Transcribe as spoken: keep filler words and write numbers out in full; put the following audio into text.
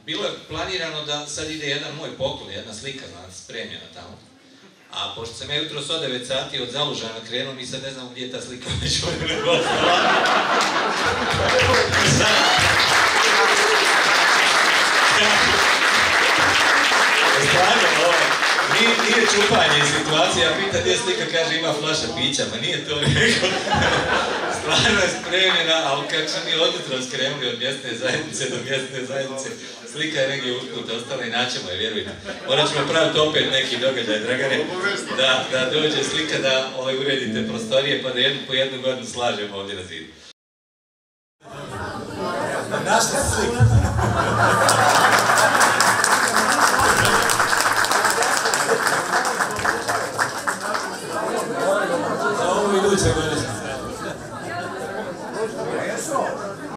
bilo je planirano da sad ide jedan moj poklon, jedna slika, znači, spremljena tamo. A pošto sam ja jutro s od devet sati od Zalužana krenuo, mi sad ne znamo gdje je ta slika već ovdje ostala. Stvarno, ovo, nije, nije čupanje situacije, ja pitan gdje slika, kaže ima flaša pića, ma nije to nego. Stvarno je spremljena, ali kako smo mi odutro skrenuli od mjesne zajednice do mjesne zajednice, slika je negdje usput ostala i naćemo je, vjerujte. Morat ćemo praviti opet neki događaj, Dragane, da, da dođe slika da ovaj, uredite prostorije pa da jednu po jednu godinu slažemo ovdje na zidu. Našli slika.